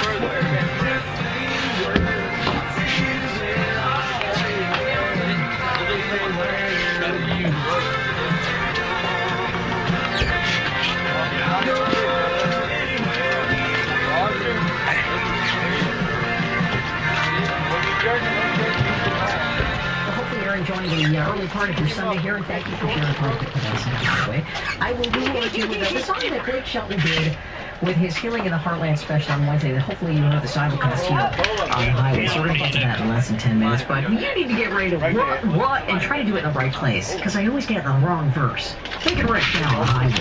Enjoying the early part of your Sunday here, and thank you for sharing part of it with us. By the way, I will move on to you with the song that Blake Shelton did with his Healing in the Heartland special on Wednesday. That hopefully you know the simulcast here on the highway. So we're going to get to that in less than 10 minutes. But you need to get ready to run and try to do it in the right place, because I always get the wrong verse. Take it right now on the highway.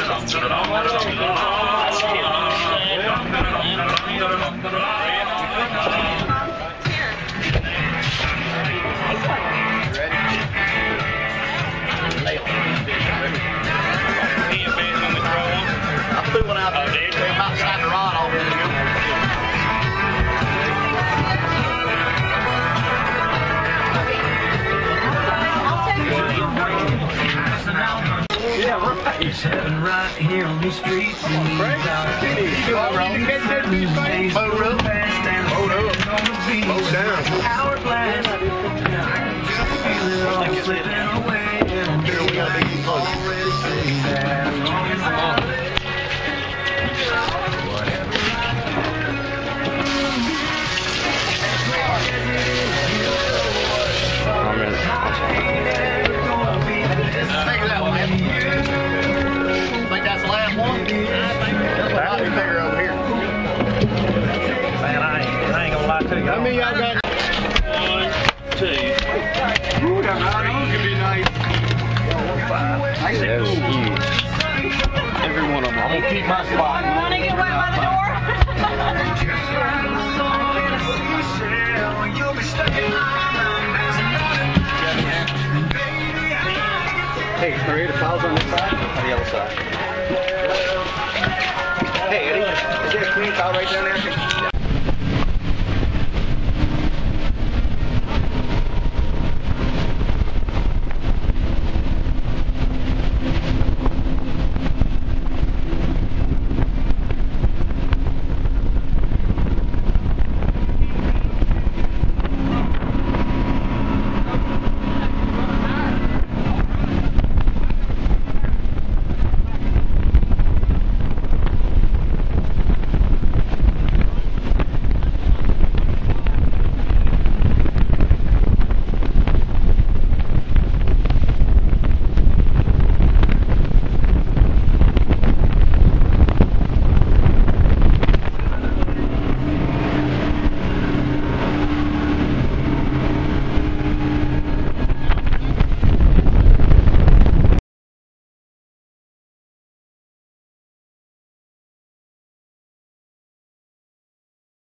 I threw one out there. They're about to slide the rod off. Yeah, right. It's heaven right here on the streets. I mean, I got 1, 2. Ooh, that ride could be nice. 5. That was huge. Every one of them. I'm gonna keep my spot. You wanna get wet by the door? Hey, create a pause on this side or the other side?